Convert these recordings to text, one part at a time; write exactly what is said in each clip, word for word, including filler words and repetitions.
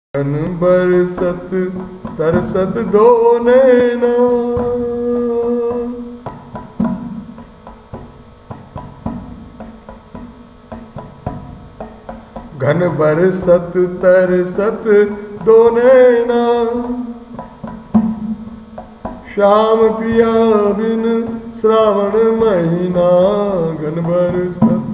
घन बरसत तरसत दो नैना, घन बरसत तरसत दो नैना, श्याम पिया बिन श्रावण महीना। घन बरसत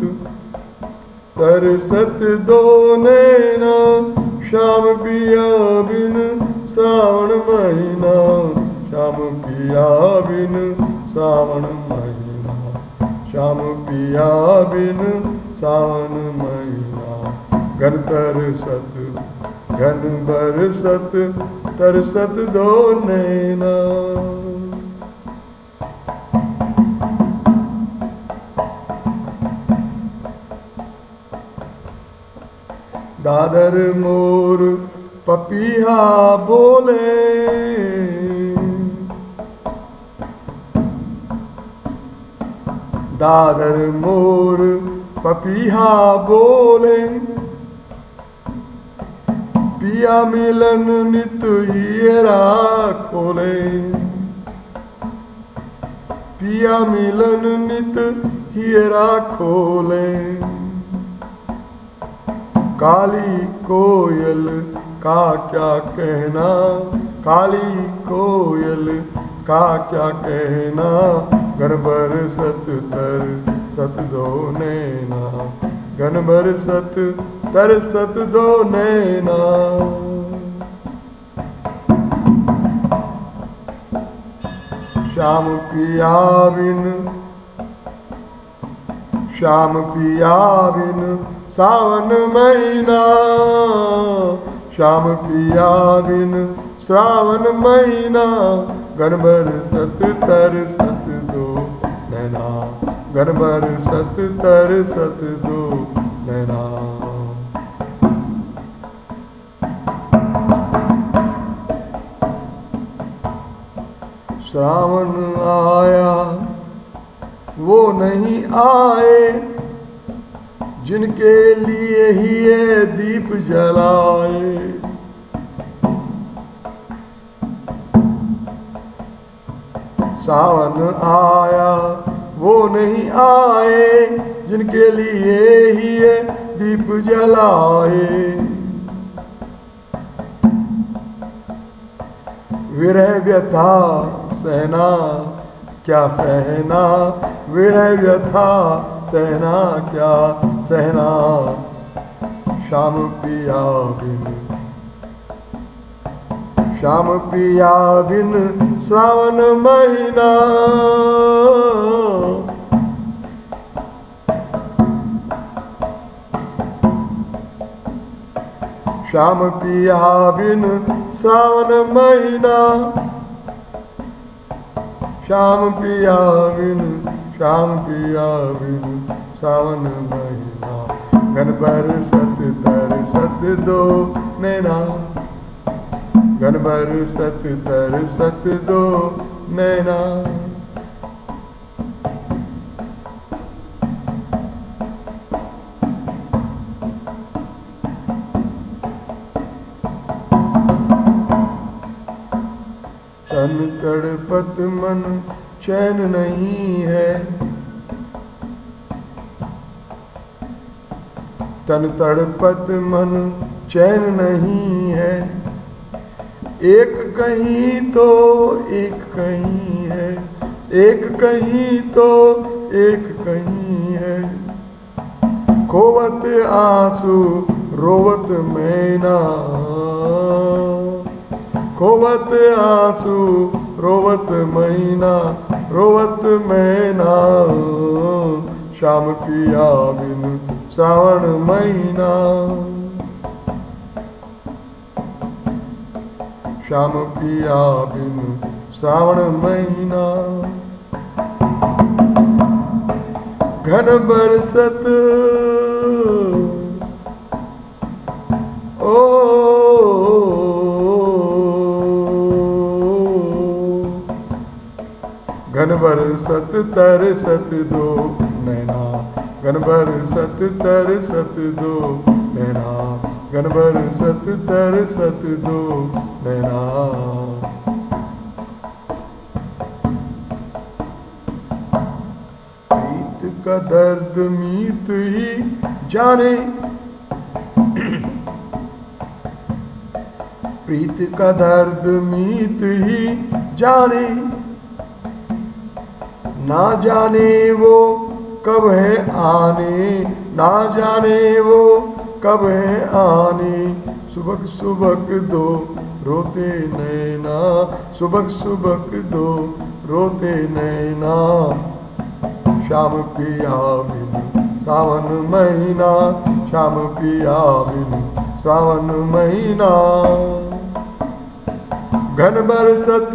तरसत दो नैना, श्याम पिया बिन श्रावण महीना। श्याम पिया बिन श्रावण महीना, श्याम पिया बिन श्रावण महीना। घन तरसत घन बरसत तरसत दो नैना। दादर मोर पपीहा बोले, दादर मोर पपीहा बोले, पिया मिलन नित हीरा खोले। पिया मिलन नित हीरा खोले, काली कोयल का क्या कहना, काली कोयल का क्या कहना। घन बरसत तरसत दो नैना, घन बरसत तरसत दो नैना। श्याम पिया बिन श्याम पिया बिन सावन महीना, श्याम पिया बिन श्रावण महीना। घन बरसत तरसत दो नैना, घन बरसत तरसत दो नैना। श्रावण आया वो नहीं आए, जिनके लिए ही ये दीप जलाए। सावन आया वो नहीं आए, जिनके लिए ही ये दीप जलाए। विरह व्यथा सहना क्या सहना, विरह व्यथा सहना क्या सहना। श्याम पिया बिन श्याम पिया बिन श्रावण महीना। श्याम पिया बिन श्रावण महीना, श्याम पिया बिन श्याम पिया बिन सावन महीना। घन बरसत तरसत दो नैना, घन बरसत तरसत दो नैना। तन तड़पत मन चैन नहीं है, तन तड़पत मन चैन नहीं है। एक कहीं तो एक कहीं है, एक कहीं तो एक कहीं है। खोवत आंसू रोवत मैना, खोवत आंसू रोवत महीना, रोवत मैना। श्याम पिया बिन श्रावण महीना, श्याम पिया बिन श्रावण महीना। घन बरसत ओ घन बरसत तरसत दो नैना, घन बरसत तरसत दो नैना। घन बरसत तरसत दो नैना। प्रीत का दर्द मीत ही जाने, प्रीत का दर्द मीत ही जाने, ना जाने वो कब है आने, ना जाने वो कब है आने। सुबह सुबह दो रोते नैना, सुबह सुबह दो रोते नैना। श्याम पिया बिन सावन महीना, श्याम पिया बिन सावन महीना। घन बरसत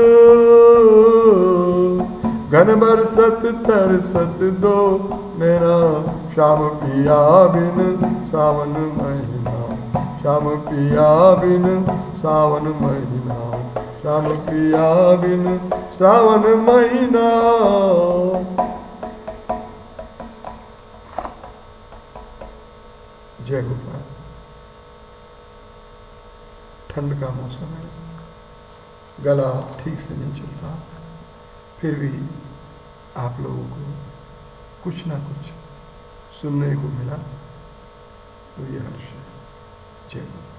घन बरसत तरसत दो नैना। श्याम पिया बिन सावन महीना, श्याम पिया बिन सावन महीना, श्याम पिया बिन सावन महीना। जय गोपाल। ठंड का मौसम है, गला ठीक से नहीं चलता, फिर भी आप लोगों को कुछ ना कुछ सुनने को मिला तो ये हर्ष है। जय